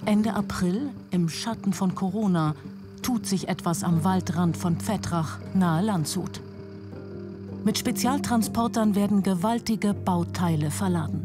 Ende April, im Schatten von Corona, tut sich etwas am Waldrand von Pfettrach nahe Landshut. Mit Spezialtransportern werden gewaltige Bauteile verladen.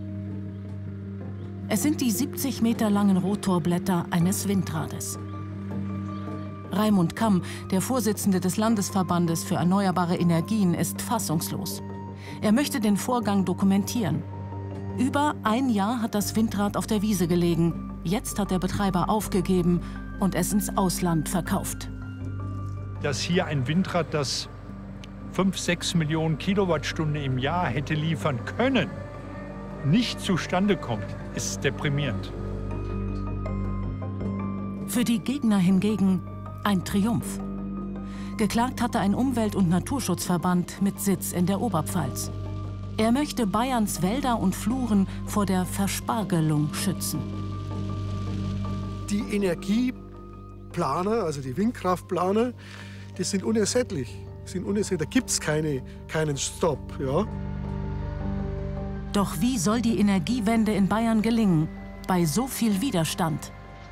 Es sind die 70 Meter langen Rotorblätter eines Windrades. Raimund Kamm, der Vorsitzende des Landesverbandes für erneuerbare Energien, ist fassungslos. Er möchte den Vorgang dokumentieren. Über ein Jahr hat das Windrad auf der Wiese gelegen. Jetzt hat der Betreiber aufgegeben und es ins Ausland verkauft. Dass hier ein Windrad, das 5–6 Millionen Kilowattstunden im Jahr hätte liefern können, nicht zustande kommt, ist deprimierend. Für die Gegner hingegen ein Triumph. Geklagt hatte ein Umwelt- und Naturschutzverband mit Sitz in der Oberpfalz. Er möchte Bayerns Wälder und Fluren vor der Verspargelung schützen. Die Energieplaner, also die Windkraftplaner, die sind unersättlich. Da gibt es keinen Stopp. Ja. Doch wie soll die Energiewende in Bayern gelingen, bei so viel Widerstand?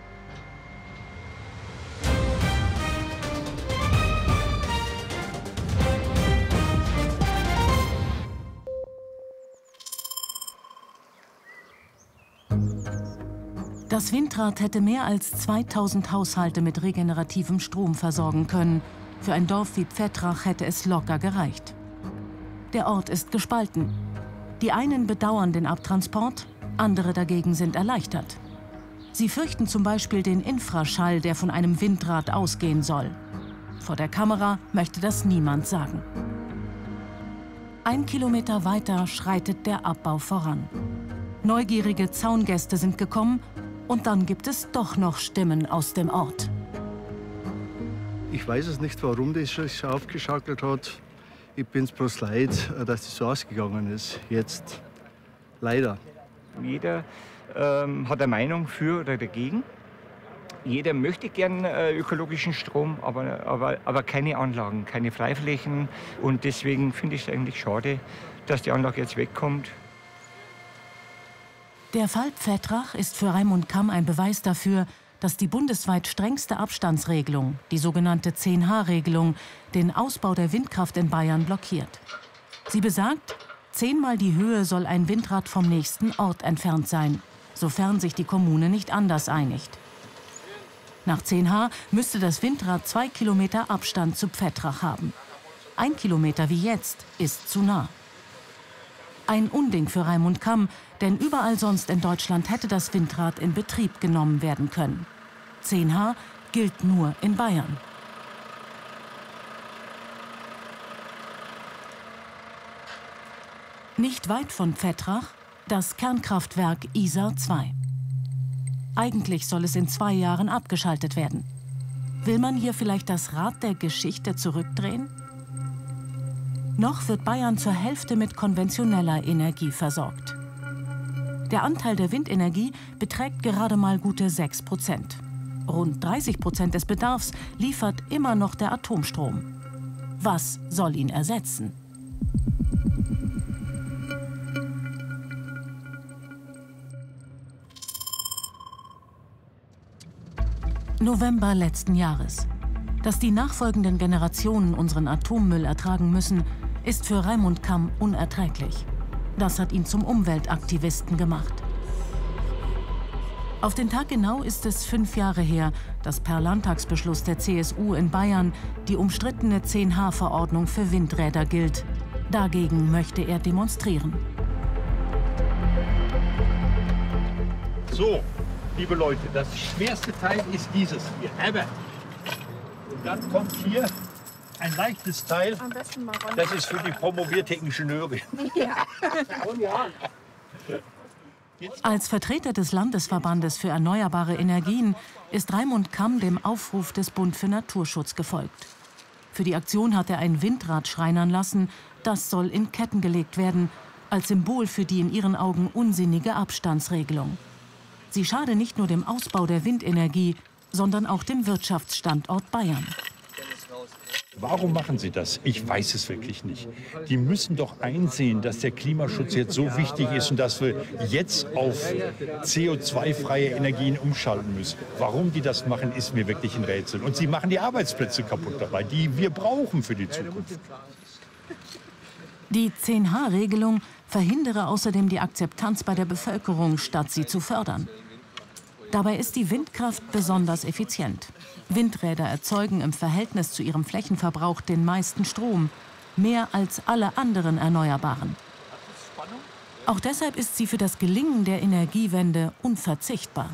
Das Windrad hätte mehr als 2000 Haushalte mit regenerativem Strom versorgen können. Für ein Dorf wie Pfettrach hätte es locker gereicht. Der Ort ist gespalten. Die einen bedauern den Abtransport, andere dagegen sind erleichtert. Sie fürchten zum Beispiel den Infraschall, der von einem Windrad ausgehen soll. Vor der Kamera möchte das niemand sagen. 1 Kilometer weiter schreitet der Abbau voran. Neugierige Zaungäste sind gekommen und dann gibt es doch noch Stimmen aus dem Ort. Ich weiß es nicht, warum das sich aufgeschaukelt hat. Ich bin es bloß leid, dass das so ausgegangen ist. Jetzt leider. Jeder hat eine Meinung für oder dagegen. Jeder möchte gern ökologischen Strom, aber keine Anlagen, keine Freiflächen. Und deswegen finde ich es eigentlich schade, dass die Anlage jetzt wegkommt. Der Fall Pfettrach ist für Raimund Kamm ein Beweis dafür, dass die bundesweit strengste Abstandsregelung, die sogenannte 10H-Regelung, den Ausbau der Windkraft in Bayern blockiert. Sie besagt, 10-mal die Höhe soll ein Windrad vom nächsten Ort entfernt sein, sofern sich die Kommune nicht anders einigt. Nach 10H müsste das Windrad 2 Kilometer Abstand zu Pfettrach haben. 1 Kilometer wie jetzt ist zu nah. Ein Unding für Raimund Kamm, denn überall sonst in Deutschland hätte das Windrad in Betrieb genommen werden können. 10H gilt nur in Bayern. Nicht weit von Pfettrach das Kernkraftwerk Isar 2. Eigentlich soll es in 2 Jahren abgeschaltet werden. Will man hier vielleicht das Rad der Geschichte zurückdrehen? Noch wird Bayern zur Hälfte mit konventioneller Energie versorgt. Der Anteil der Windenergie beträgt gerade mal gute 6%. Rund 30% des Bedarfs liefert immer noch der Atomstrom. Was soll ihn ersetzen? November letzten Jahres. Dass die nachfolgenden Generationen unseren Atommüll ertragen müssen, ist für Raimund Kamm unerträglich. Das hat ihn zum Umweltaktivisten gemacht. Auf den Tag genau ist es 5 Jahre her, dass per Landtagsbeschluss der CSU in Bayern die umstrittene 10H-Verordnung für Windräder gilt. Dagegen möchte er demonstrieren. So, liebe Leute, das schwerste Teil ist dieses hier. Und dann kommt hier ein leichtes Teil. Am besten mal ran. Das ist für die promovierte Ingenieurin. Ja. Als Vertreter des Landesverbandes für erneuerbare Energien ist Raimund Kamm dem Aufruf des Bund für Naturschutz gefolgt. Für die Aktion hat er ein Windrad schreinern lassen. Das soll in Ketten gelegt werden, als Symbol für die in ihren Augen unsinnige Abstandsregelung. Sie schade nicht nur dem Ausbau der Windenergie, sondern auch dem Wirtschaftsstandort Bayern. Warum machen sie das? Ich weiß es wirklich nicht. Die müssen doch einsehen, dass der Klimaschutz jetzt so wichtig ist und dass wir jetzt auf CO2-freie Energien umschalten müssen. Warum die das machen, ist mir wirklich ein Rätsel. Und sie machen die Arbeitsplätze kaputt dabei, die wir brauchen für die Zukunft. Die 10H-Regelung verhindere außerdem die Akzeptanz bei der Bevölkerung, statt sie zu fördern. Dabei ist die Windkraft besonders effizient. Windräder erzeugen im Verhältnis zu ihrem Flächenverbrauch den meisten Strom, mehr als alle anderen Erneuerbaren. Auch deshalb ist sie für das Gelingen der Energiewende unverzichtbar.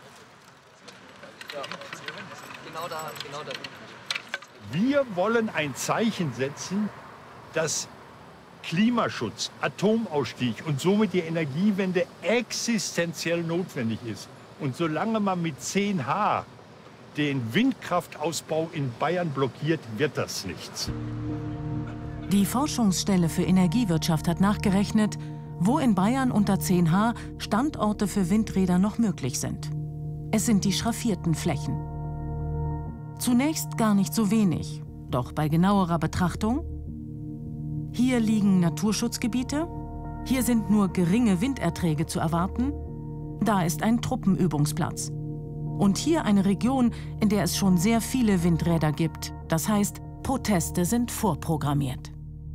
Wir wollen ein Zeichen setzen, dass Klimaschutz, Atomausstieg und somit die Energiewende existenziell notwendig ist. Und solange man mit 10H den Windkraftausbau in Bayern blockiert, wird das nichts. Die Forschungsstelle für Energiewirtschaft hat nachgerechnet, wo in Bayern unter 10H Standorte für Windräder noch möglich sind. Es sind die schraffierten Flächen. Zunächst gar nicht so wenig, doch bei genauerer Betrachtung: hier liegen Naturschutzgebiete, hier sind nur geringe Winderträge zu erwarten, da ist ein Truppenübungsplatz. Und hier eine Region, in der es schon sehr viele Windräder gibt. Das heißt, Proteste sind vorprogrammiert.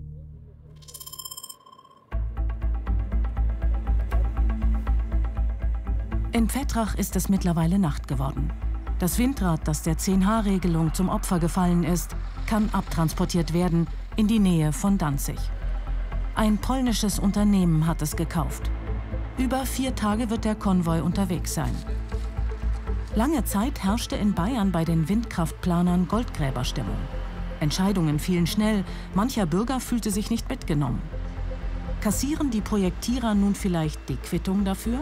In Pfettrach ist es mittlerweile Nacht geworden. Das Windrad, das der 10H-Regelung zum Opfer gefallen ist, kann abtransportiert werden in die Nähe von Danzig. Ein polnisches Unternehmen hat es gekauft. Über 4 Tage wird der Konvoi unterwegs sein. Lange Zeit herrschte in Bayern bei den Windkraftplanern Goldgräberstimmung. Entscheidungen fielen schnell, mancher Bürger fühlte sich nicht mitgenommen. Kassieren die Projektierer nun vielleicht die Quittung dafür?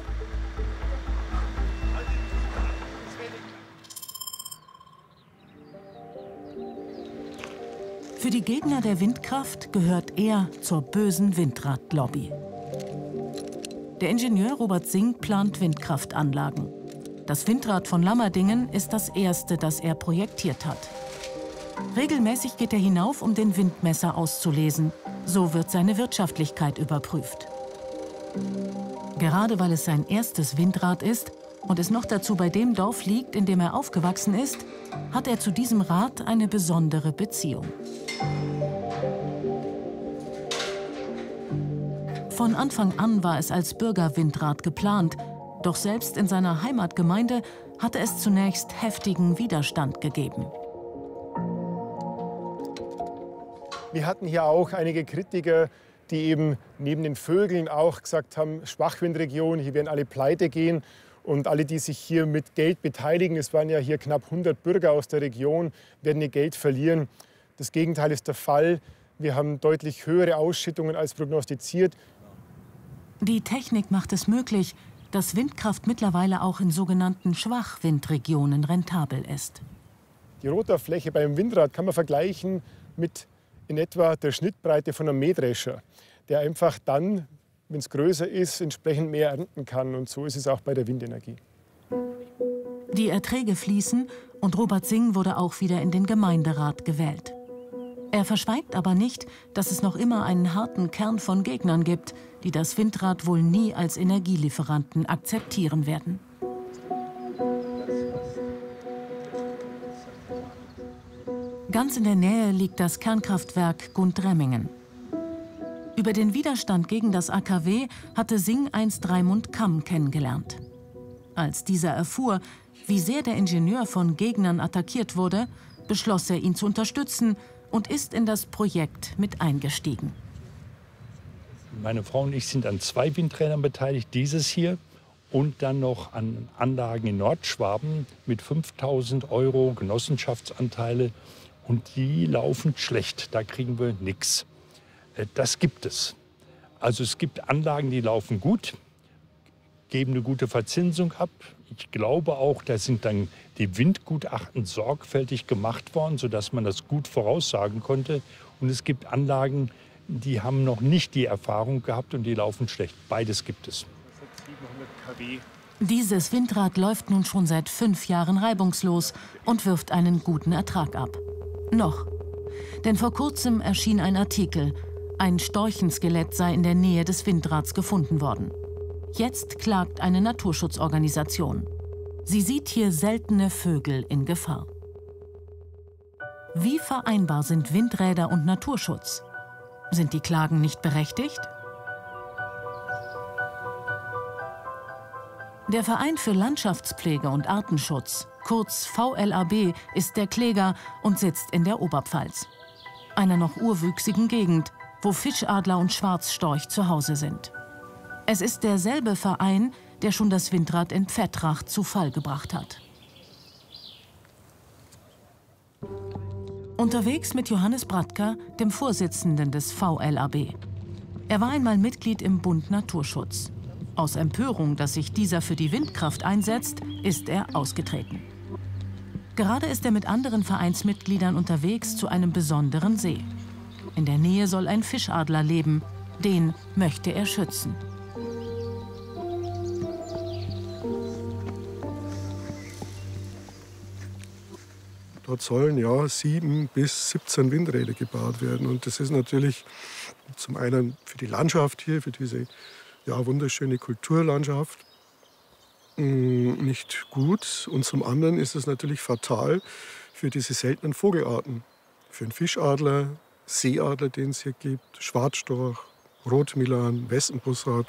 Für die Gegner der Windkraft gehört er zur bösen Windradlobby. Der Ingenieur Robert Singh plant Windkraftanlagen. Das Windrad von Lammerdingen ist das erste, das er projektiert hat. Regelmäßig geht er hinauf, um den Windmesser auszulesen. So wird seine Wirtschaftlichkeit überprüft. Gerade weil es sein erstes Windrad ist und es noch dazu bei dem Dorf liegt, in dem er aufgewachsen ist, hat er zu diesem Rad eine besondere Beziehung. Von Anfang an war es als Bürgerwindrad geplant, doch selbst in seiner Heimatgemeinde hatte es zunächst heftigen Widerstand gegeben. Wir hatten hier auch einige Kritiker, die eben neben den Vögeln auch gesagt haben, Schwachwindregion, hier werden alle pleite gehen. Und alle, die sich hier mit Geld beteiligen, es waren ja hier knapp 100 Bürger aus der Region, werden ihr Geld verlieren. Das Gegenteil ist der Fall. Wir haben deutlich höhere Ausschüttungen als prognostiziert. Die Technik macht es möglich, dass Windkraft mittlerweile auch in sogenannten Schwachwindregionen rentabel ist. Die Rotorfläche beim Windrad kann man vergleichen mit in etwa der Schnittbreite von einem Mähdrescher, der einfach dann, wenn es größer ist, entsprechend mehr ernten kann. Und so ist es auch bei der Windenergie. Die Erträge fließen und Robert Singh wurde auch wieder in den Gemeinderat gewählt. Er verschweigt aber nicht, dass es noch immer einen harten Kern von Gegnern gibt, die das Windrad wohl nie als Energielieferanten akzeptieren werden. Ganz in der Nähe liegt das Kernkraftwerk Gundremmingen. Über den Widerstand gegen das AKW hatte Singh einst Raimund Kamm kennengelernt. Als dieser erfuhr, wie sehr der Ingenieur von Gegnern attackiert wurde, beschloss er, ihn zu unterstützen und ist in das Projekt mit eingestiegen. Meine Frau und ich sind an 2 Windrädern beteiligt, dieses hier und dann noch an Anlagen in Nordschwaben mit 5.000 € Genossenschaftsanteile. Und die laufen schlecht, da kriegen wir nichts. Das gibt es. Also es gibt Anlagen, die laufen gut, geben eine gute Verzinsung ab. Ich glaube auch, da sind dann die Windgutachten sorgfältig gemacht worden, sodass man das gut voraussagen konnte. Und es gibt Anlagen, die haben noch nicht die Erfahrung gehabt und die laufen schlecht. Beides gibt es. Dieses Windrad läuft nun schon seit 5 Jahren reibungslos und wirft einen guten Ertrag ab. Noch. Denn vor kurzem erschien ein Artikel, ein Storchenskelett sei in der Nähe des Windrads gefunden worden. Jetzt klagt eine Naturschutzorganisation. Sie sieht hier seltene Vögel in Gefahr. Wie vereinbar sind Windräder und Naturschutz? Sind die Klagen nicht berechtigt? Der Verein für Landschaftspflege und Artenschutz, kurz VLAB, ist der Kläger und sitzt in der Oberpfalz. Einer noch urwüchsigen Gegend, wo Fischadler und Schwarzstorch zu Hause sind. Es ist derselbe Verein, der schon das Windrad in Pfettrach zu Fall gebracht hat. Unterwegs mit Johannes Bratker, dem Vorsitzenden des VLAB. Er war einmal Mitglied im Bund Naturschutz. Aus Empörung, dass sich dieser für die Windkraft einsetzt, ist er ausgetreten. Gerade ist er mit anderen Vereinsmitgliedern unterwegs zu einem besonderen See. In der Nähe soll ein Fischadler leben. Den möchte er schützen. Dort sollen ja 7 bis 17 Windräder gebaut werden. Und das ist natürlich zum einen für die Landschaft hier, für diese wunderschöne Kulturlandschaft nicht gut. Und zum anderen ist es natürlich fatal für diese seltenen Vogelarten. Für den Fischadler, Seeadler, den es hier gibt, Schwarzstorch, Rotmilan, Wespenbussard.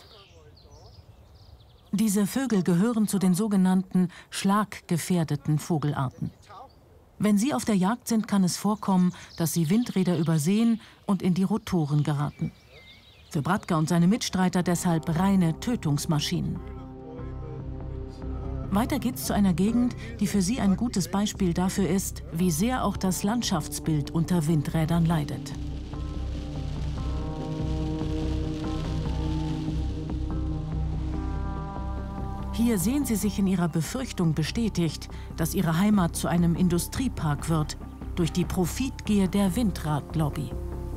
Diese Vögel gehören zu den sogenannten schlaggefährdeten Vogelarten. Wenn sie auf der Jagd sind, kann es vorkommen, dass sie Windräder übersehen und in die Rotoren geraten. Für Bratker und seine Mitstreiter deshalb reine Tötungsmaschinen. Weiter geht's zu einer Gegend, die für sie ein gutes Beispiel dafür ist, wie sehr auch das Landschaftsbild unter Windrädern leidet. Hier sehen sie sich in ihrer Befürchtung bestätigt, dass ihre Heimat zu einem Industriepark wird, durch die Profitgier der Windradlobby.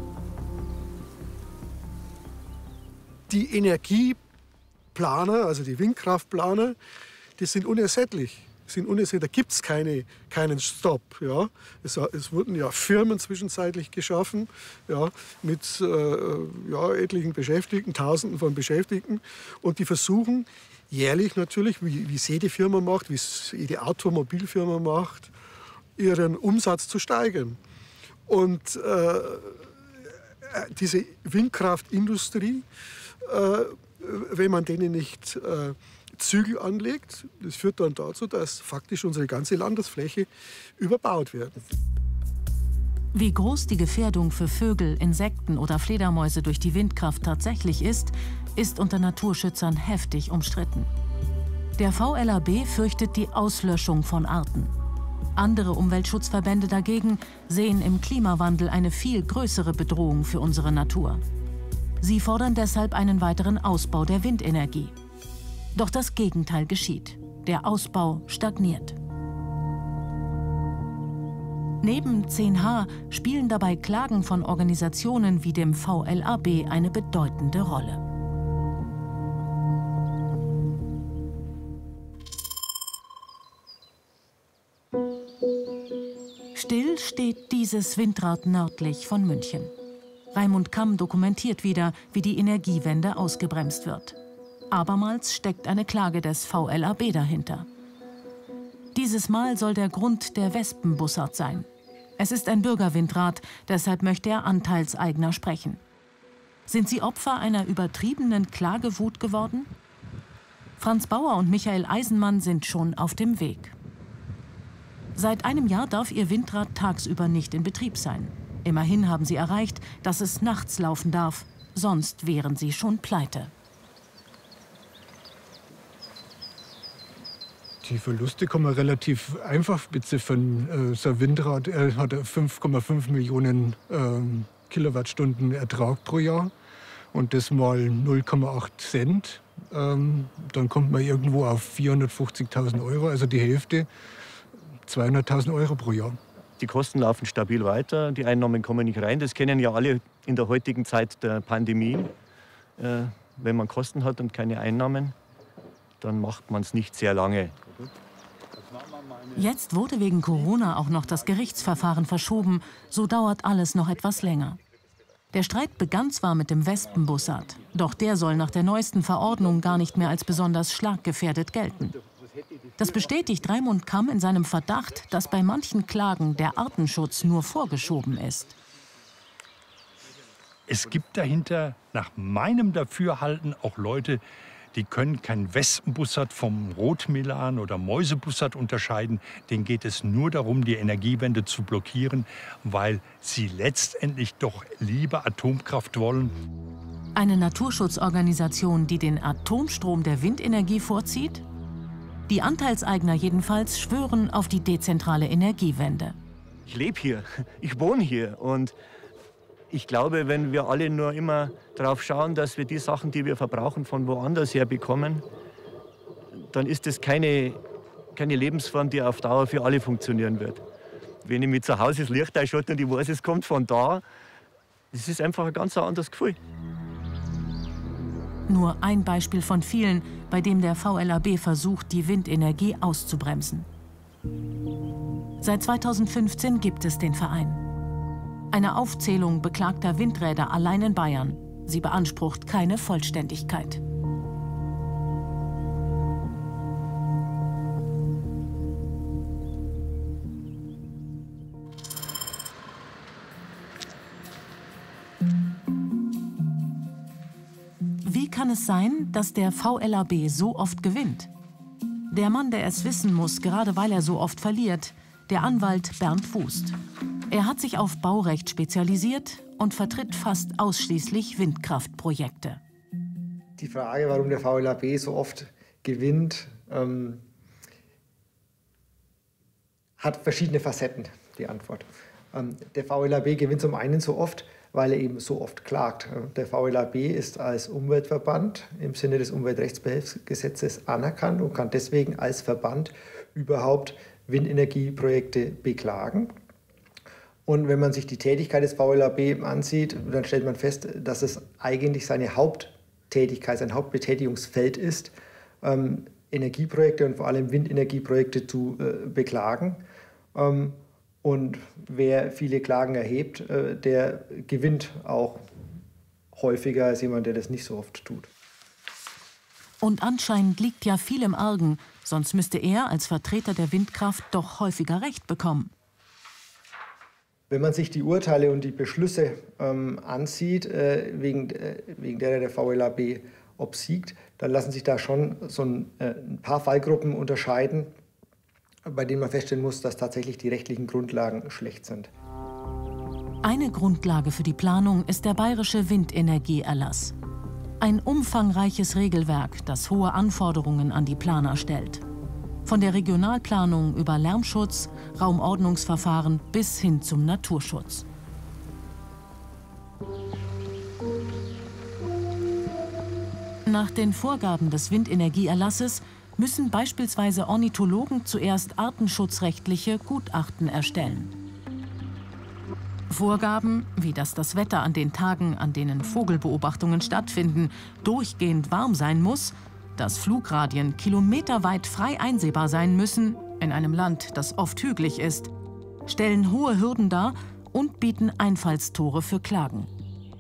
Die Energieplaner, also die Windkraftplaner, die sind unersättlich. Da gibt es keinen Stopp. Ja. Es wurden ja Firmen zwischenzeitlich geschaffen, ja, mit etlichen Beschäftigten, Tausenden von Beschäftigten. Und die versuchen jährlich natürlich, wie es jede Firma macht, wie es jede Automobilfirma macht, ihren Umsatz zu steigern. Und diese Windkraftindustrie, wenn man denen nicht Zügel anlegt, das führt dann dazu, dass faktisch unsere ganze Landesfläche überbaut wird. Wie groß die Gefährdung für Vögel, Insekten oder Fledermäuse durch die Windkraft tatsächlich ist unter Naturschützern heftig umstritten. Der VLAB fürchtet die Auslöschung von Arten. Andere Umweltschutzverbände dagegen sehen im Klimawandel eine viel größere Bedrohung für unsere Natur. Sie fordern deshalb einen weiteren Ausbau der Windenergie. Doch das Gegenteil geschieht. Der Ausbau stagniert. Neben 10H spielen dabei Klagen von Organisationen wie dem VLAB eine bedeutende Rolle. Still steht dieses Windrad nördlich von München. Raimund Kamm dokumentiert wieder, wie die Energiewende ausgebremst wird. Abermals steckt eine Klage des VLAB dahinter. Dieses Mal soll der Grund der Wespenbussard sein. Es ist ein Bürgerwindrad, deshalb möchte er Anteilseigner sprechen. Sind sie Opfer einer übertriebenen Klagewut geworden? Franz Bauer und Michael Eisenmann sind schon auf dem Weg. Seit einem Jahr darf ihr Windrad tagsüber nicht in Betrieb sein. Immerhin haben sie erreicht, dass es nachts laufen darf. Sonst wären sie schon pleite. Die Verluste kann man relativ einfach beziffern. So ein Windrad hat 5,5 Millionen Kilowattstunden Ertrag pro Jahr. Und das mal 0,8 Cent. Dann kommt man irgendwo auf 450.000 Euro, also die Hälfte, 200.000 Euro pro Jahr. Die Kosten laufen stabil weiter, die Einnahmen kommen nicht rein. Das kennen ja alle in der heutigen Zeit der Pandemie. Wenn man Kosten hat und keine Einnahmen, dann macht man es nicht sehr lange. Jetzt wurde wegen Corona auch noch das Gerichtsverfahren verschoben. So dauert alles noch etwas länger. Der Streit begann zwar mit dem Wespenbussard, doch der soll nach der neuesten Verordnung gar nicht mehr als besonders schlaggefährdet gelten. Das bestätigt Raimund Kamm in seinem Verdacht, dass bei manchen Klagen der Artenschutz nur vorgeschoben ist. Es gibt dahinter nach meinem Dafürhalten auch Leute, die können kein Wespenbussard vom Rotmilan oder Mäusebussard unterscheiden. Denen geht es nur darum, die Energiewende zu blockieren, weil sie letztendlich doch lieber Atomkraft wollen. Eine Naturschutzorganisation, die den Atomstrom der Windenergie vorzieht? Die Anteilseigner jedenfalls schwören auf die dezentrale Energiewende. Ich lebe hier, ich wohne hier und ich glaube, wenn wir alle nur immer darauf schauen, dass wir die Sachen, die wir verbrauchen, von woanders her bekommen, dann ist das keine Lebensform, die auf Dauer für alle funktionieren wird. Wenn ich mir zu Hause das Licht einschalte und ich weiß, es kommt von da, das ist einfach ein ganz anderes Gefühl. Nur ein Beispiel von vielen, bei dem der VLAB versucht, die Windenergie auszubremsen. Seit 2015 gibt es den Verein. Eine Aufzählung beklagter Windräder allein in Bayern. Sie beansprucht keine Vollständigkeit. Wie kann es sein, dass der VLAB so oft gewinnt? Der Mann, der es wissen muss, gerade weil er so oft verliert, der Anwalt Bernd Wust. Er hat sich auf Baurecht spezialisiert und vertritt fast ausschließlich Windkraftprojekte. Die Frage, warum der VLAB so oft gewinnt, hat verschiedene Facetten, die Antwort. Der VLAB gewinnt zum einen so oft, weil er eben so oft klagt. Der VLAB ist als Umweltverband im Sinne des Umweltrechtsbehelfsgesetzes anerkannt und kann deswegen als Verband überhaupt Windenergieprojekte beklagen. Und wenn man sich die Tätigkeit des VLAB ansieht, dann stellt man fest, dass es eigentlich seine Haupttätigkeit, sein Hauptbetätigungsfeld ist, Energieprojekte und vor allem Windenergieprojekte zu beklagen. Und wer viele Klagen erhebt, der gewinnt auch häufiger als jemand, der das nicht so oft tut. Und anscheinend liegt ja viel im Argen, sonst müsste er als Vertreter der Windkraft doch häufiger Recht bekommen. Wenn man sich die Urteile und die Beschlüsse ansieht, wegen derer der VLAB obsiegt, dann lassen sich da schon so ein paar Fallgruppen unterscheiden, bei denen man feststellen muss, dass tatsächlich die rechtlichen Grundlagen schlecht sind. Eine Grundlage für die Planung ist der Bayerische Windenergieerlass. Ein umfangreiches Regelwerk, das hohe Anforderungen an die Planer stellt. Von der Regionalplanung über Lärmschutz, Raumordnungsverfahren bis hin zum Naturschutz. Nach den Vorgaben des Windenergieerlasses müssen beispielsweise Ornithologen zuerst artenschutzrechtliche Gutachten erstellen. Vorgaben, wie dass das Wetter an den Tagen, an denen Vogelbeobachtungen stattfinden, durchgehend warm sein muss, dass Flugradien kilometerweit frei einsehbar sein müssen, in einem Land, das oft hügelig ist, stellen hohe Hürden dar und bieten Einfallstore für Klagen.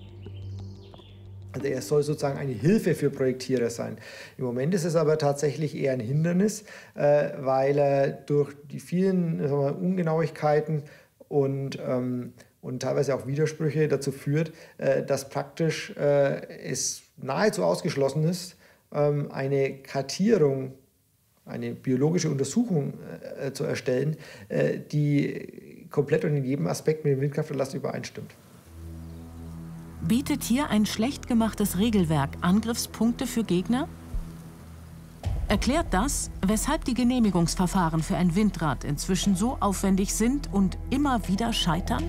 Also er soll sozusagen eine Hilfe für Projektierer sein. Im Moment ist es aber tatsächlich eher ein Hindernis, weil er durch die vielen Ungenauigkeiten und teilweise auch Widersprüche dazu führt, dass praktisch es nahezu ausgeschlossen ist, eine Kartierung, eine biologische Untersuchung zu erstellen, die komplett und in jedem Aspekt mit dem Windkrafterlass übereinstimmt. Bietet hier ein schlecht gemachtes Regelwerk Angriffspunkte für Gegner? Erklärt das, weshalb die Genehmigungsverfahren für ein Windrad inzwischen so aufwendig sind und immer wieder scheitern?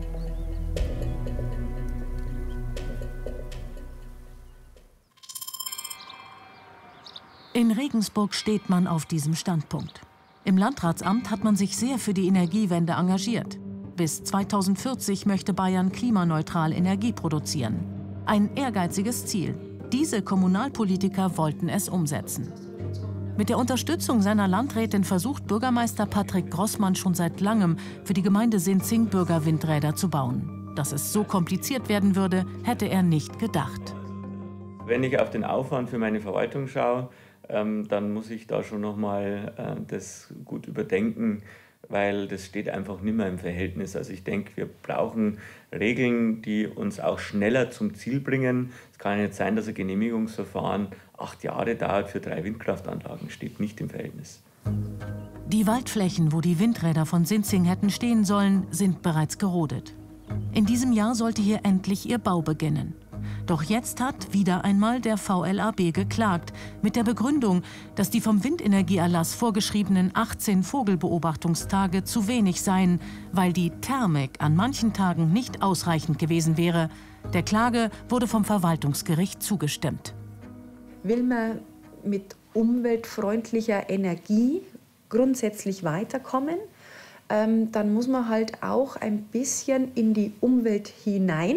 In Regensburg steht man auf diesem Standpunkt. Im Landratsamt hat man sich sehr für die Energiewende engagiert. Bis 2040 möchte Bayern klimaneutral Energie produzieren. Ein ehrgeiziges Ziel. Diese Kommunalpolitiker wollten es umsetzen. Mit der Unterstützung seiner Landrätin versucht Bürgermeister Patrick Grossmann schon seit langem, für die Gemeinde Sinzing Bürgerwindräder zu bauen. Dass es so kompliziert werden würde, hätte er nicht gedacht. Wenn ich auf den Aufwand für meine Verwaltung schaue, dann muss ich da schon nochmal das gut überdenken, weil das steht einfach nicht mehr im Verhältnis. Also ich denke, wir brauchen Regeln, die uns auch schneller zum Ziel bringen. Es kann ja nicht sein, dass ein Genehmigungsverfahren 8 Jahre dauert für 3 Windkraftanlagen, steht nicht im Verhältnis. Die Waldflächen, wo die Windräder von Sinzing hätten stehen sollen, sind bereits gerodet. In diesem Jahr sollte hier endlich ihr Bau beginnen. Doch jetzt hat wieder einmal der VLAB geklagt, mit der Begründung, dass die vom Windenergieerlass vorgeschriebenen 18 Vogelbeobachtungstage zu wenig seien, weil die Thermik an manchen Tagen nicht ausreichend gewesen wäre. Der Klage wurde vom Verwaltungsgericht zugestimmt. Will man mit umweltfreundlicher Energie grundsätzlich weiterkommen, dann muss man halt auch ein bisschen in die Umwelt hinein.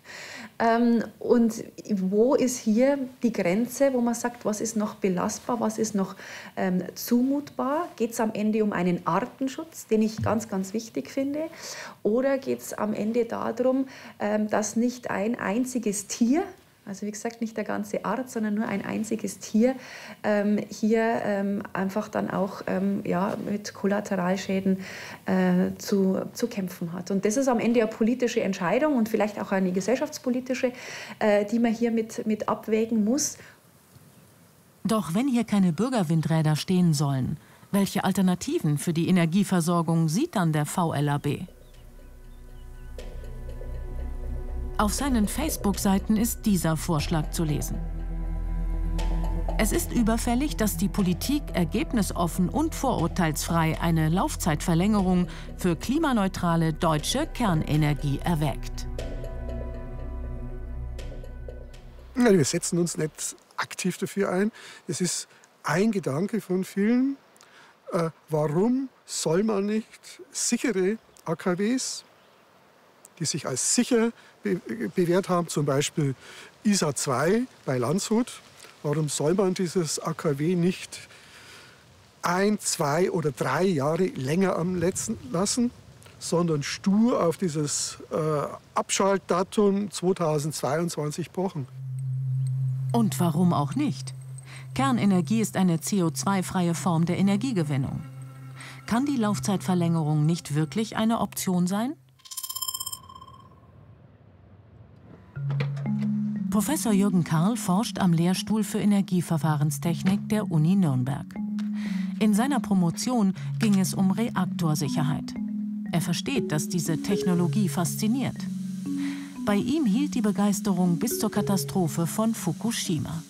Und wo ist hier die Grenze, wo man sagt, was ist noch belastbar, was ist noch zumutbar? Geht es am Ende um einen Artenschutz, den ich ganz, ganz wichtig finde? Oder geht es am Ende darum, dass nicht ein einziges Tier, also wie gesagt nicht der ganze Art, sondern nur ein einziges Tier, hier einfach dann auch mit Kollateralschäden zu kämpfen hat. Und das ist am Ende eine politische Entscheidung und vielleicht auch eine gesellschaftspolitische, die man hier mit abwägen muss. Doch wenn hier keine Bürgerwindräder stehen sollen, welche Alternativen für die Energieversorgung sieht dann der VLAB? Auf seinen Facebook-Seiten ist dieser Vorschlag zu lesen. Es ist überfällig, dass die Politik ergebnisoffen und vorurteilsfrei eine Laufzeitverlängerung für klimaneutrale deutsche Kernenergie erwägt. Wir setzen uns nicht aktiv dafür ein. Es ist ein Gedanke von vielen. Warum soll man nicht sichere AKWs, die sich als sicher bewährt haben, zum Beispiel ISA 2 bei Landshut. Warum soll man dieses AKW nicht 1, 2 oder 3 Jahre länger am Netz lassen, sondern stur auf dieses Abschaltdatum 2022 pochen? Und warum auch nicht? Kernenergie ist eine CO2-freie Form der Energiegewinnung. Kann die Laufzeitverlängerung nicht wirklich eine Option sein? Professor Jürgen Karl forscht am Lehrstuhl für Energieverfahrenstechnik der Uni Nürnberg. In seiner Promotion ging es um Reaktorsicherheit. Er versteht, dass diese Technologie fasziniert. Bei ihm hielt die Begeisterung bis zur Katastrophe von Fukushima.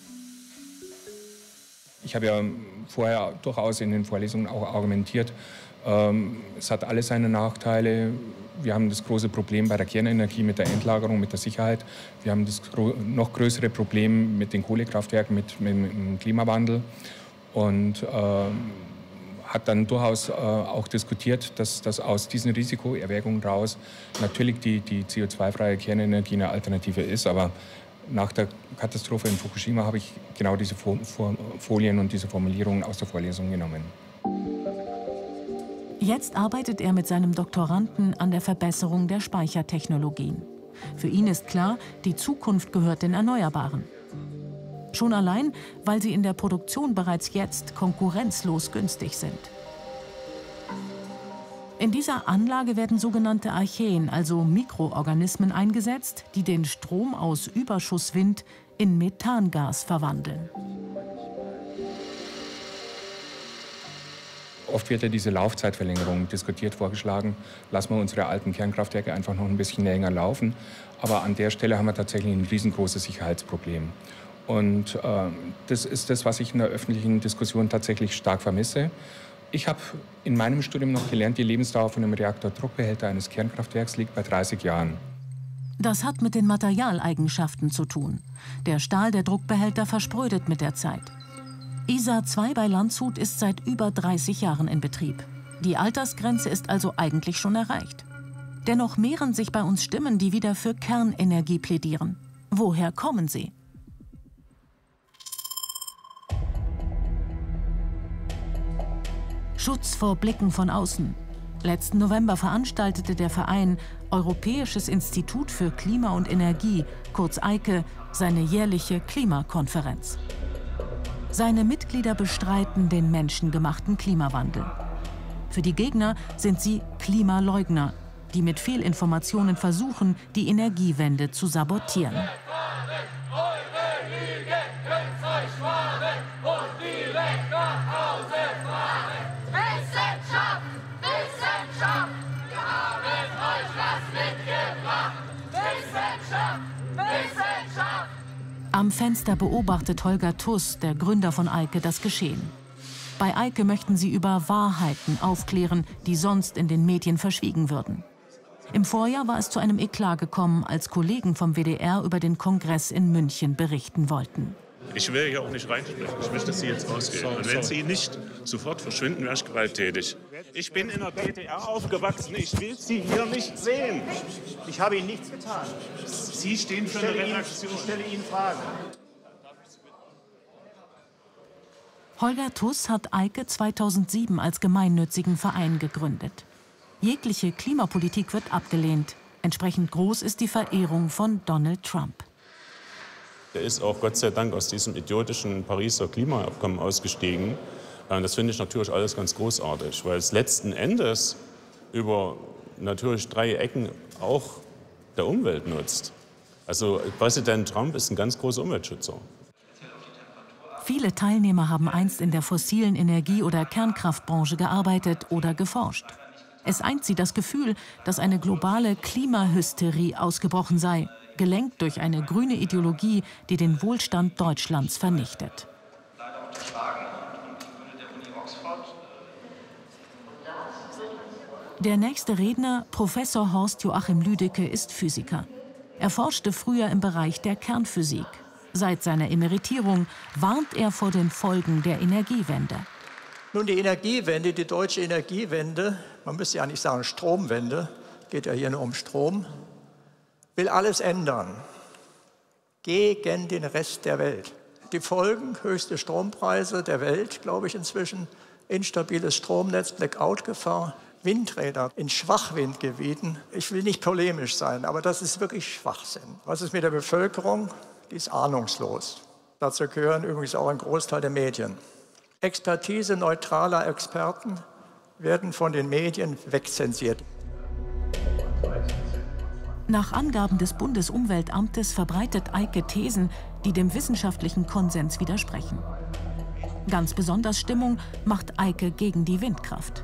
Ich habe ja vorher durchaus in den Vorlesungen auch argumentiert, es hat alle seine Nachteile. Wir haben das große Problem bei der Kernenergie mit der Endlagerung, mit der Sicherheit. Wir haben das noch größere Problem mit den Kohlekraftwerken, mit dem Klimawandel. Und hat dann durchaus auch diskutiert, dass aus diesen Risikoerwägungen raus natürlich die CO2-freie Kernenergie eine Alternative ist. Aber nach der Katastrophe in Fukushima habe ich genau diese Folien und diese Formulierungen aus der Vorlesung genommen. Jetzt arbeitet er mit seinem Doktoranden an der Verbesserung der Speichertechnologien. Für ihn ist klar, die Zukunft gehört den Erneuerbaren. Schon allein, weil sie in der Produktion bereits jetzt konkurrenzlos günstig sind. In dieser Anlage werden sogenannte Archeen, also Mikroorganismen, eingesetzt, die den Strom aus Überschusswind in Methangas verwandeln. Oft wird ja diese Laufzeitverlängerung diskutiert, vorgeschlagen. Lassen wir unsere alten Kernkraftwerke einfach noch ein bisschen länger laufen. Aber an der Stelle haben wir tatsächlich ein riesengroßes Sicherheitsproblem. Und das ist das, was ich in der öffentlichen Diskussion tatsächlich stark vermisse. Ich habe in meinem Studium noch gelernt, die Lebensdauer von einem Reaktordruckbehälter eines Kernkraftwerks liegt bei 30 Jahren. Das hat mit den Materialeigenschaften zu tun. Der Stahl der Druckbehälter versprödet mit der Zeit. ISA 2 bei Landshut ist seit über 30 Jahren in Betrieb. Die Altersgrenze ist also eigentlich schon erreicht. Dennoch mehren sich bei uns Stimmen, die wieder für Kernenergie plädieren. Woher kommen sie? Schutz vor Blicken von außen. Letzten November veranstaltete der Verein Europäisches Institut für Klima und Energie, kurz EIKE, seine jährliche Klimakonferenz. Seine Mitglieder bestreiten den menschengemachten Klimawandel. Für die Gegner sind sie Klimaleugner, die mit Fehlinformationen versuchen, die Energiewende zu sabotieren. Am Fenster beobachtet Holger Tuss, der Gründer von EIKE, das Geschehen. Bei EIKE möchten sie über Wahrheiten aufklären, die sonst in den Medien verschwiegen würden. Im Vorjahr war es zu einem Eklat gekommen, als Kollegen vom WDR über den Kongress in München berichten wollten. Ich will hier auch nicht reinsprechen. Ich möchte, dass Sie jetzt rausgehen. Und wenn Sie nicht sofort verschwinden, wäre ich gewalttätig. Ich bin in der DDR aufgewachsen. Ich will Sie hier nicht sehen. Ich habe Ihnen nichts getan. Sie stehen für eine Redaktion. Ich stelle Ihnen Fragen. Holger Tuss hat EIKE 2007 als gemeinnützigen Verein gegründet. Jegliche Klimapolitik wird abgelehnt. Entsprechend groß ist die Verehrung von Donald Trump. Er ist auch Gott sei Dank aus diesem idiotischen Pariser Klimaabkommen ausgestiegen. Das finde ich natürlich alles ganz großartig, weil es letzten Endes über natürlich 3 Ecken auch der Umwelt nutzt. Also Präsident Trump ist ein ganz großer Umweltschützer. Viele Teilnehmer haben einst in der fossilen Energie- oder Kernkraftbranche gearbeitet oder geforscht. Es eint sie das Gefühl, dass eine globale Klimahysterie ausgebrochen sei, gelenkt durch eine grüne Ideologie, die den Wohlstand Deutschlands vernichtet. Der nächste Redner, Professor Horst Joachim Lüdecke, ist Physiker. Er forschte früher im Bereich der Kernphysik. Seit seiner Emeritierung warnt er vor den Folgen der Energiewende. Nun, die Energiewende, die deutsche Energiewende, man müsste ja nicht sagen Stromwende, geht ja hier nur um Strom, will alles ändern, gegen den Rest der Welt. Die Folgen, höchste Strompreise der Welt, glaube ich inzwischen, instabiles Stromnetz, Blackout-Gefahr, Windräder in Schwachwindgebieten. Ich will nicht polemisch sein, aber das ist wirklich Schwachsinn. Was ist mit der Bevölkerung? Die ist ahnungslos. Dazu gehören übrigens auch ein Großteil der Medien. Expertise neutraler Experten werden von den Medien wegzensiert. Nach Angaben des Bundesumweltamtes verbreitet EIKE Thesen, die dem wissenschaftlichen Konsens widersprechen. Ganz besonders Stimmung macht EIKE gegen die Windkraft.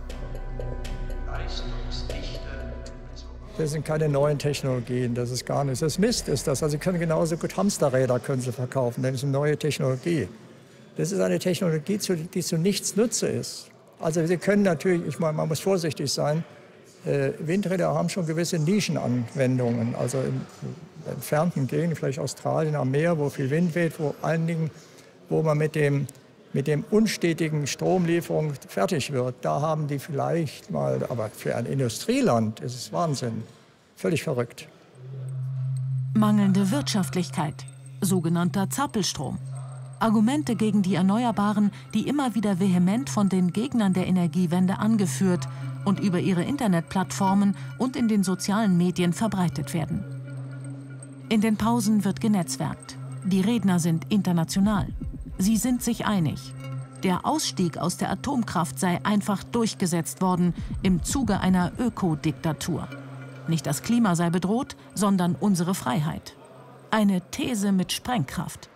Das sind keine neuen Technologien, das ist gar nichts. Das Mist ist das. Also Sie können genauso gut Hamsterräder können Sie verkaufen, das ist eine neue Technologie. Das ist eine Technologie, die zu nichts Nutze ist. Also Sie können natürlich, ich meine, man muss vorsichtig sein, Windräder haben schon gewisse Nischenanwendungen. Also in entfernten Gegenden, vielleicht Australien am Meer, wo viel Wind weht, vor allen Dingen, wo man mit dem unstetigen Stromlieferung fertig wird. Da haben die vielleicht mal, aber für ein Industrieland ist es Wahnsinn, völlig verrückt. Mangelnde Wirtschaftlichkeit, sogenannter Zappelstrom. Argumente gegen die Erneuerbaren, die immer wieder vehement von den Gegnern der Energiewende angeführt und über ihre Internetplattformen und in den sozialen Medien verbreitet werden. In den Pausen wird genetzwerkt. Die Redner sind international. Sie sind sich einig. Der Ausstieg aus der Atomkraft sei einfach durchgesetzt worden im Zuge einer Ökodiktatur. Nicht das Klima sei bedroht, sondern unsere Freiheit. Eine These mit Sprengkraft.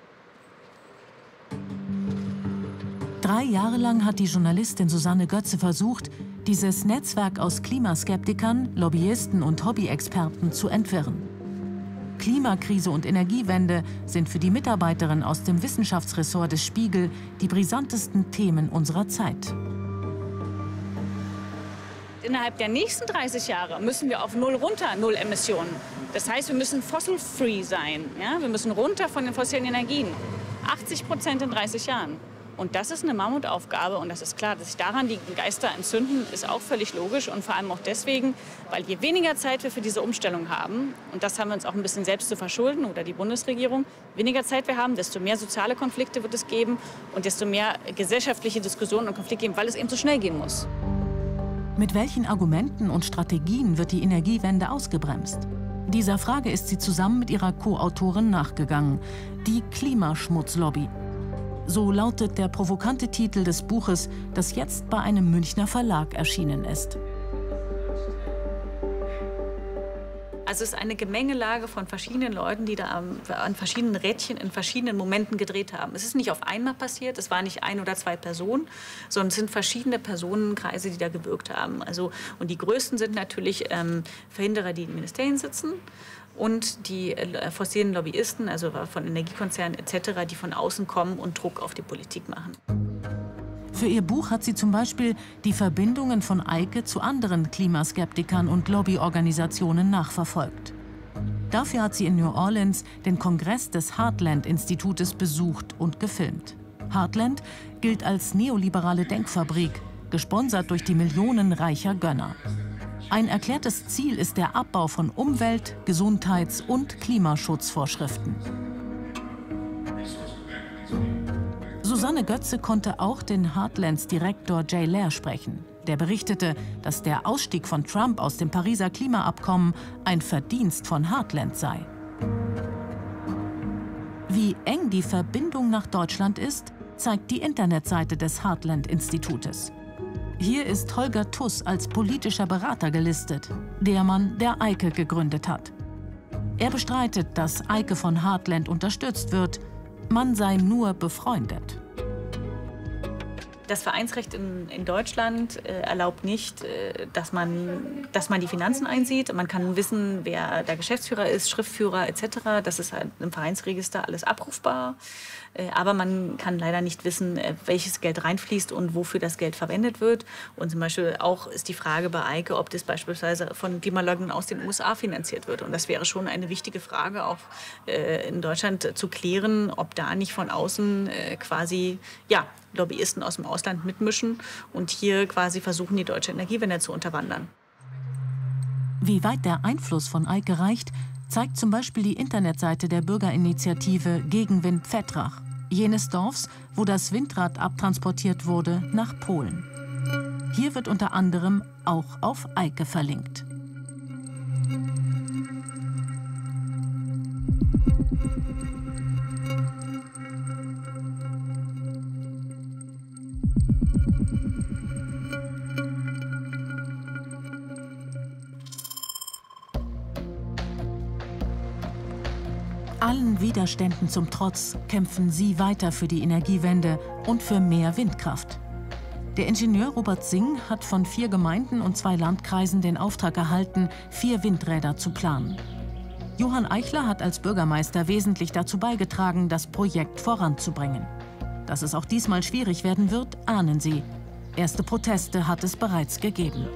3 Jahre lang hat die Journalistin Susanne Götze versucht, dieses Netzwerk aus Klimaskeptikern, Lobbyisten und Hobbyexperten zu entwirren. Klimakrise und Energiewende sind für die Mitarbeiterin aus dem Wissenschaftsressort des Spiegel die brisantesten Themen unserer Zeit. Innerhalb der nächsten 30 Jahre müssen wir auf Null runter, Null Emissionen. Das heißt, wir müssen fossil-free sein. Ja? Wir müssen runter von den fossilen Energien. 80% in 30 Jahren. Und das ist eine Mammutaufgabe und das ist klar, dass sich daran die Geister entzünden, ist auch völlig logisch und vor allem auch deswegen, weil je weniger Zeit wir für diese Umstellung haben, und das haben wir uns auch ein bisschen selbst zu verschulden oder die Bundesregierung, weniger Zeit wir haben, desto mehr soziale Konflikte wird es geben und desto mehr gesellschaftliche Diskussionen und Konflikte geben, weil es eben so schnell gehen muss. Mit welchen Argumenten und Strategien wird die Energiewende ausgebremst? Dieser Frage ist sie zusammen mit ihrer Co-Autorin nachgegangen, die Klimaschmutzlobby. So lautet der provokante Titel des Buches, das jetzt bei einem Münchner Verlag erschienen ist. Also es ist eine Gemengelage von verschiedenen Leuten, die da an verschiedenen Rädchen in verschiedenen Momenten gedreht haben. Es ist nicht auf einmal passiert, es waren nicht ein oder zwei Personen, sondern es sind verschiedene Personenkreise, die da gewirkt haben. Also, und die größten sind natürlich Verhinderer, die in Ministerien sitzen, und die fossilen Lobbyisten, also von Energiekonzernen etc., die von außen kommen und Druck auf die Politik machen. Für ihr Buch hat sie zum Beispiel die Verbindungen von Eike zu anderen Klimaskeptikern und Lobbyorganisationen nachverfolgt. Dafür hat sie in New Orleans den Kongress des Heartland-Institutes besucht und gefilmt. Heartland gilt als neoliberale Denkfabrik, gesponsert durch die Millionen reicher Gönner. Ein erklärtes Ziel ist der Abbau von Umwelt-, Gesundheits- und Klimaschutzvorschriften. Susanne Götze konnte auch den Heartlands-Direktor Jay Lehr sprechen. Der berichtete, dass der Ausstieg von Trump aus dem Pariser Klimaabkommen ein Verdienst von Heartland sei. Wie eng die Verbindung nach Deutschland ist, zeigt die Internetseite des Heartland-Institutes. Hier ist Holger Tuss als politischer Berater gelistet, der Mann, der Eike gegründet hat. Er bestreitet, dass Eike von Heartland unterstützt wird. Man sei nur befreundet. Das Vereinsrecht in Deutschland erlaubt nicht, dass man die Finanzen einsieht. Man kann wissen, wer der Geschäftsführer ist, Schriftführer etc. Das ist halt im Vereinsregister alles abrufbar. Aber man kann leider nicht wissen, welches Geld reinfließt und wofür das Geld verwendet wird. Und zum Beispiel auch ist die Frage bei Eike, ob das beispielsweise von Klimaleugnern aus den USA finanziert wird. Und das wäre schon eine wichtige Frage, auch in Deutschland zu klären, ob da nicht von außen quasi Lobbyisten aus dem Ausland mitmischen und hier quasi versuchen, die deutsche Energiewende zu unterwandern. Wie weit der Einfluss von Eike reicht, zeigt zum Beispiel die Internetseite der Bürgerinitiative Gegenwind Vettrach, jenes Dorfs, wo das Windrad abtransportiert wurde nach Polen. Hier wird unter anderem auch auf Eike verlinkt. Allen Widerständen zum Trotz kämpfen sie weiter für die Energiewende und für mehr Windkraft. Der Ingenieur Robert Singh hat von 4 Gemeinden und 2 Landkreisen den Auftrag erhalten, 4 Windräder zu planen. Johann Eichler hat als Bürgermeister wesentlich dazu beigetragen, das Projekt voranzubringen. Dass es auch diesmal schwierig werden wird, ahnen sie. Erste Proteste hat es bereits gegeben.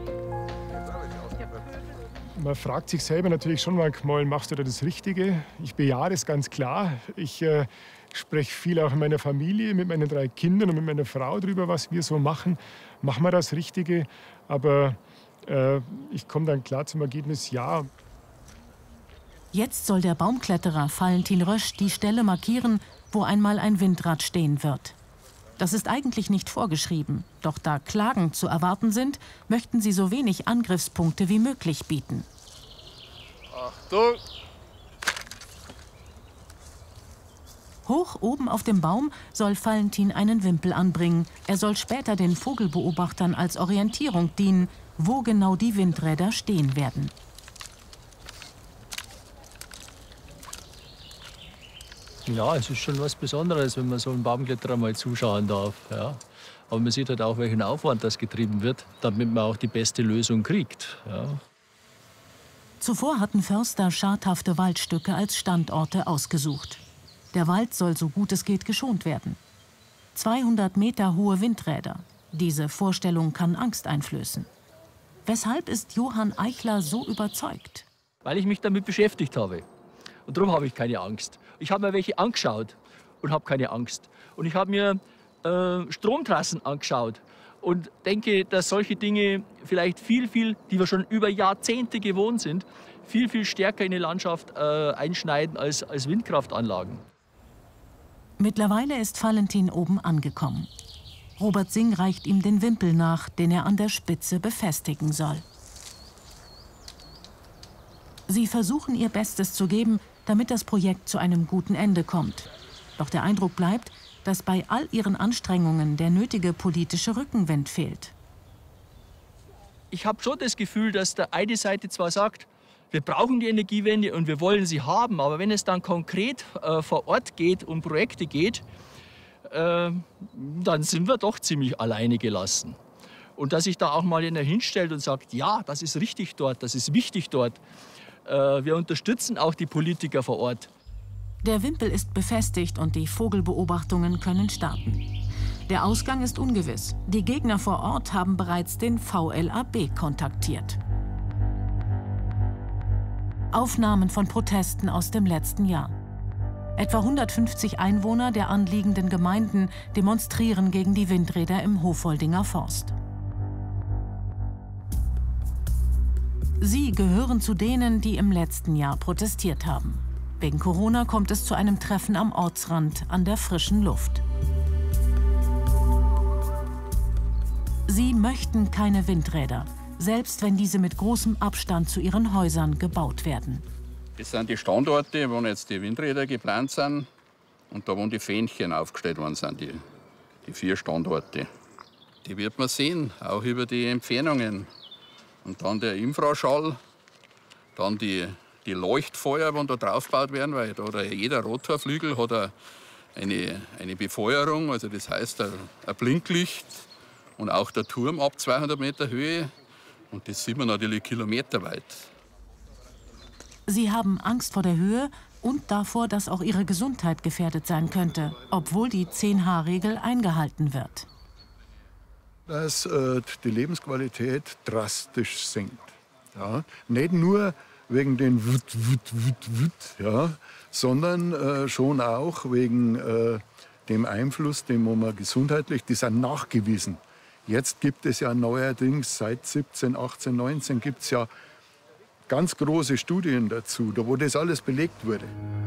Man fragt sich selber natürlich schon manchmal, machst du da das Richtige? Ich bejahe das ganz klar. Ich spreche viel auch in meiner Familie, mit meinen 3 Kindern und mit meiner Frau darüber, was wir so machen. Machen wir das Richtige? Aber ich komme dann klar zum Ergebnis, ja. Jetzt soll der Baumkletterer Valentin Rösch die Stelle markieren, wo einmal ein Windrad stehen wird. Das ist eigentlich nicht vorgeschrieben. Doch da Klagen zu erwarten sind, möchten sie so wenig Angriffspunkte wie möglich bieten. Achtung! Hoch oben auf dem Baum soll Valentin einen Wimpel anbringen. Er soll später den Vogelbeobachtern als Orientierung dienen, wo genau die Windräder stehen werden. Ja, es ist schon was Besonderes, wenn man so einen Baumkletterer mal zuschauen darf. Ja. Aber man sieht halt auch, welchen Aufwand das getrieben wird, damit man auch die beste Lösung kriegt. Ja. Zuvor hatten Förster schadhafte Waldstücke als Standorte ausgesucht. Der Wald soll so gut es geht geschont werden. 200 Meter hohe Windräder. Diese Vorstellung kann Angst einflößen. Weshalb ist Johann Eichler so überzeugt? Weil ich mich damit beschäftigt habe. Und darum habe ich keine Angst. Ich habe mir welche angeschaut und habe keine Angst. Und ich habe mir Stromtrassen angeschaut und denke, dass solche Dinge vielleicht viel, die wir schon über Jahrzehnte gewohnt sind, viel stärker in die Landschaft einschneiden als Windkraftanlagen. Mittlerweile ist Valentin oben angekommen. Robert Singh reicht ihm den Wimpel nach, den er an der Spitze befestigen soll. Sie versuchen ihr Bestes zu geben, damit das Projekt zu einem guten Ende kommt. Doch der Eindruck bleibt, dass bei all ihren Anstrengungen der nötige politische Rückenwind fehlt. Ich habe schon das Gefühl, dass der eine Seite zwar sagt, wir brauchen die Energiewende und wir wollen sie haben, aber wenn es dann konkret vor Ort geht, um Projekte geht, dann sind wir doch ziemlich alleine gelassen. Und dass sich da auch mal einer hinstellt und sagt, ja, das ist richtig dort, das ist wichtig dort. Wir unterstützen auch die Politiker vor Ort. Der Wimpel ist befestigt und die Vogelbeobachtungen können starten. Der Ausgang ist ungewiss. Die Gegner vor Ort haben bereits den VLAB kontaktiert. Aufnahmen von Protesten aus dem letzten Jahr. Etwa 150 Einwohner der anliegenden Gemeinden demonstrieren gegen die Windräder im Hofoldinger Forst. Sie gehören zu denen, die im letzten Jahr protestiert haben. Wegen Corona kommt es zu einem Treffen am Ortsrand an der frischen Luft. Sie möchten keine Windräder, selbst wenn diese mit großem Abstand zu ihren Häusern gebaut werden. Das sind die Standorte, wo jetzt die Windräder geplant sind und da, wo die Fähnchen aufgestellt worden sind, die 4 Standorte. Die wird man sehen, auch über die Entfernungen. Und dann der Infraschall, dann die Leuchtfeuer, die da draufgebaut werden, weil da jeder Rotorflügel hat eine Befeuerung, also das heißt ein Blinklicht und auch der Turm ab 200 Meter Höhe und das sieht man natürlich kilometerweit. Sie haben Angst vor der Höhe und davor, dass auch ihre Gesundheit gefährdet sein könnte, obwohl die 10H-Regel eingehalten wird. Dass die Lebensqualität drastisch sinkt. Ja? Nicht nur wegen den ja, sondern schon auch wegen dem Einfluss, den man gesundheitlich, die sind nachgewiesen. Jetzt gibt es ja neuerdings, seit 17, 18, 19 gibt es ja ganz große Studien dazu, wo das alles belegt wurde.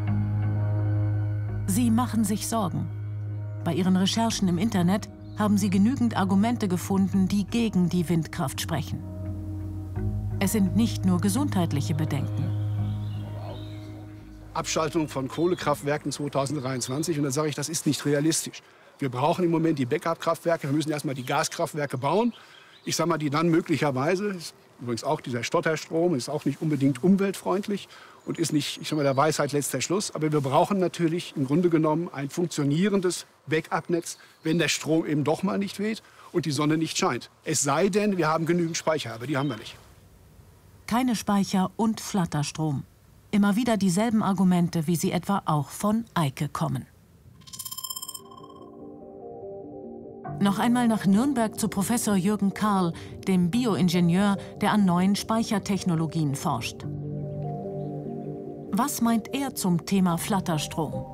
Sie machen sich Sorgen. Bei ihren Recherchen im Internet haben sie genügend Argumente gefunden, die gegen die Windkraft sprechen. Es sind nicht nur gesundheitliche Bedenken. Abschaltung von Kohlekraftwerken 2023. Und dann sage ich, das ist nicht realistisch. Wir brauchen im Moment die Backup-Kraftwerke. Wir müssen erstmal die Gaskraftwerke bauen. Ich sage mal, die dann möglicherweise, übrigens auch dieser Stotterstrom, ist auch nicht unbedingt umweltfreundlich und ist nicht, ich sage mal, der Weisheit letzter Schluss. Aber wir brauchen natürlich im Grunde genommen ein funktionierendes Backup-Netz, wenn der Strom eben doch mal nicht weht und die Sonne nicht scheint. Es sei denn, wir haben genügend Speicher, aber die haben wir nicht. Keine Speicher und Flatterstrom. Immer wieder dieselben Argumente, wie sie etwa auch von Eike kommen. Noch einmal nach Nürnberg zu Professor Jürgen Karl, dem Bioingenieur, der an neuen Speichertechnologien forscht. Was meint er zum Thema Flatterstrom?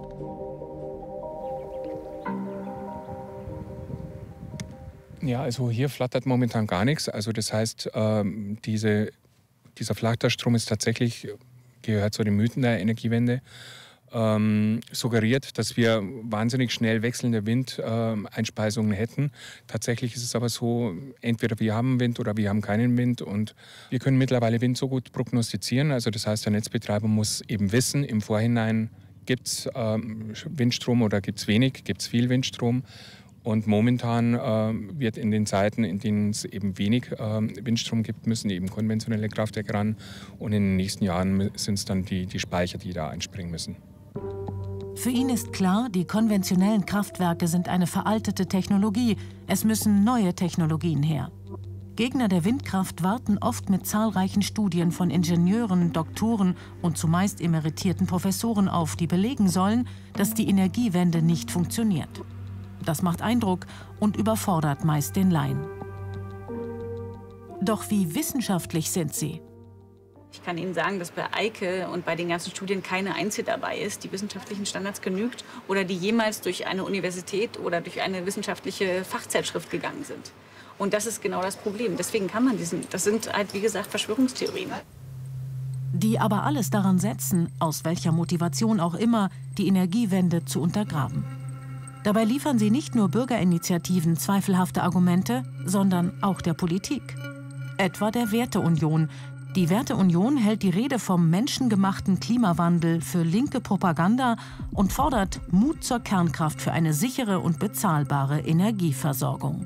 Ja, also hier flattert momentan gar nichts. Also das heißt, dieser Flatterstrom ist tatsächlich, gehört zu den Mythen der Energiewende, suggeriert, dass wir wahnsinnig schnell wechselnde Windeinspeisungen hätten. Tatsächlich ist es aber so, entweder wir haben Wind oder wir haben keinen Wind. Und wir können mittlerweile Wind so gut prognostizieren. Also das heißt, der Netzbetreiber muss eben wissen, im Vorhinein gibt es Windstrom oder gibt es wenig, gibt es viel Windstrom. Und momentan wird in den Zeiten, in denen es eben wenig Windstrom gibt, müssen eben konventionelle Kraftwerke ran. Und in den nächsten Jahren sind es dann die Speicher, die da einspringen müssen. Für ihn ist klar, die konventionellen Kraftwerke sind eine veraltete Technologie. Es müssen neue Technologien her. Gegner der Windkraft warten oft mit zahlreichen Studien von Ingenieuren, Doktoren und zumeist emeritierten Professoren auf, die belegen sollen, dass die Energiewende nicht funktioniert. Das macht Eindruck und überfordert meist den Laien. Doch wie wissenschaftlich sind sie? Ich kann Ihnen sagen, dass bei Eike und bei den ganzen Studien keine einzige dabei ist, die wissenschaftlichen Standards genügt oder die jemals durch eine Universität oder durch eine wissenschaftliche Fachzeitschrift gegangen sind. Und das ist genau das Problem. Deswegen kann man das sind halt, wie gesagt, Verschwörungstheorien. Die aber alles daran setzen, aus welcher Motivation auch immer, die Energiewende zu untergraben. Dabei liefern sie nicht nur Bürgerinitiativen zweifelhafte Argumente, sondern auch der Politik. Etwa der Werteunion. Die Werteunion hält die Rede vom menschengemachten Klimawandel für linke Propaganda und fordert Mut zur Kernkraft für eine sichere und bezahlbare Energieversorgung.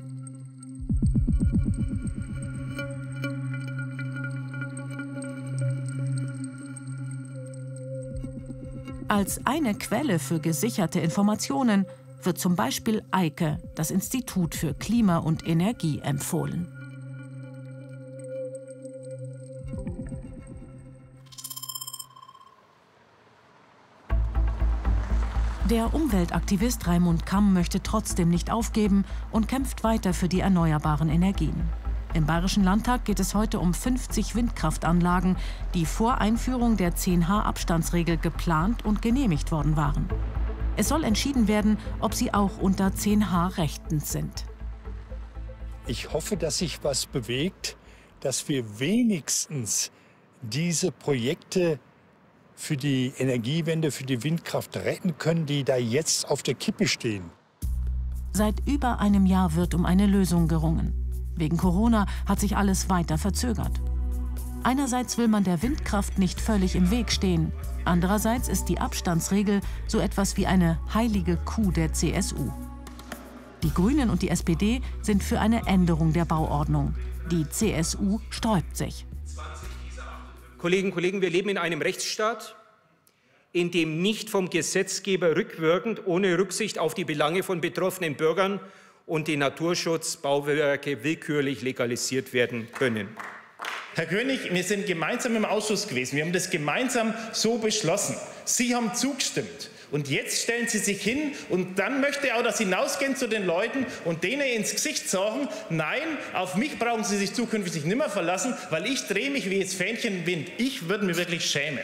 Als eine Quelle für gesicherte Informationen wird zum Beispiel Eike, das Institut für Klima und Energie, empfohlen. Der Umweltaktivist Raimund Kamm möchte trotzdem nicht aufgeben und kämpft weiter für die erneuerbaren Energien. Im Bayerischen Landtag geht es heute um 50 Windkraftanlagen, die vor Einführung der 10H-Abstandsregel geplant und genehmigt worden waren. Es soll entschieden werden, ob sie auch unter 10H rechtens sind. Ich hoffe, dass sich was bewegt, dass wir wenigstens diese Projekte für die Energiewende, für die Windkraft retten können, die da jetzt auf der Kippe stehen. Seit über einem Jahr wird um eine Lösung gerungen. Wegen Corona hat sich alles weiter verzögert. Einerseits will man der Windkraft nicht völlig im Weg stehen. Andererseits ist die Abstandsregel so etwas wie eine heilige Kuh der CSU. Die Grünen und die SPD sind für eine Änderung der Bauordnung. Die CSU sträubt sich. Kolleginnen und Kollegen, wir leben in einem Rechtsstaat, in dem nicht vom Gesetzgeber rückwirkend, ohne Rücksicht auf die Belange von betroffenen Bürgern und den Naturschutz Bauwerke willkürlich legalisiert werden können. Herr König, wir sind gemeinsam im Ausschuss gewesen. Wir haben das gemeinsam so beschlossen. Sie haben zugestimmt. Und jetzt stellen Sie sich hin und dann möchte er auch, dass Sie hinausgehen zu den Leuten und denen ins Gesicht sagen, nein, auf mich brauchen Sie sich zukünftig nicht mehr verlassen, weil ich drehe mich wie das Fähnchen im Wind. Ich würde mich wirklich schämen.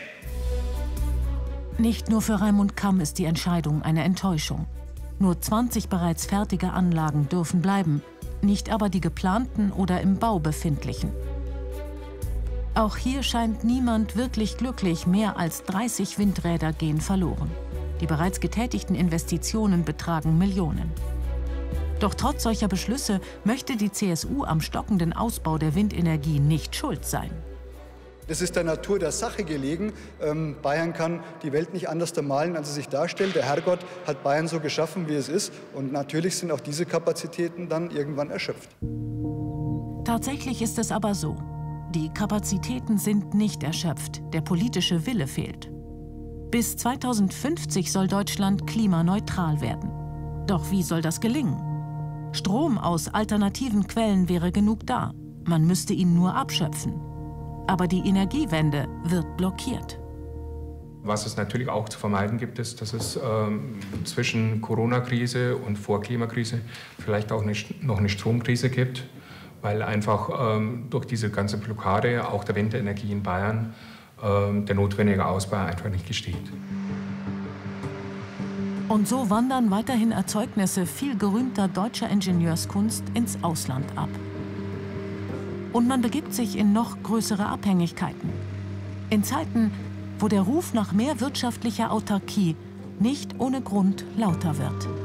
Nicht nur für Raimund Kamm ist die Entscheidung eine Enttäuschung. Nur 20 bereits fertige Anlagen dürfen bleiben, nicht aber die geplanten oder im Bau befindlichen. Auch hier scheint niemand wirklich glücklich, mehr als 30 Windräder gehen verloren. Die bereits getätigten Investitionen betragen Millionen. Doch trotz solcher Beschlüsse möchte die CSU am stockenden Ausbau der Windenergie nicht schuld sein. Es ist der Natur der Sache gelegen. Bayern kann die Welt nicht anders malen, als sie sich darstellt. Der Herrgott hat Bayern so geschaffen, wie es ist. Und natürlich sind auch diese Kapazitäten dann irgendwann erschöpft. Tatsächlich ist es aber so. Die Kapazitäten sind nicht erschöpft. Der politische Wille fehlt. Bis 2050 soll Deutschland klimaneutral werden. Doch wie soll das gelingen? Strom aus alternativen Quellen wäre genug da. Man müsste ihn nur abschöpfen. Aber die Energiewende wird blockiert. Was es natürlich auch zu vermeiden gibt, ist, dass es zwischen Corona-Krise und vor Klimakrise vielleicht auch noch eine Stromkrise gibt, weil einfach durch diese ganze Blockade auch der Windenergie in Bayern der notwendige Ausbau einfach nicht geschieht. Und so wandern weiterhin Erzeugnisse viel gerühmter deutscher Ingenieurskunst ins Ausland ab. Und man begibt sich in noch größere Abhängigkeiten. In Zeiten, wo der Ruf nach mehr wirtschaftlicher Autarkie nicht ohne Grund lauter wird.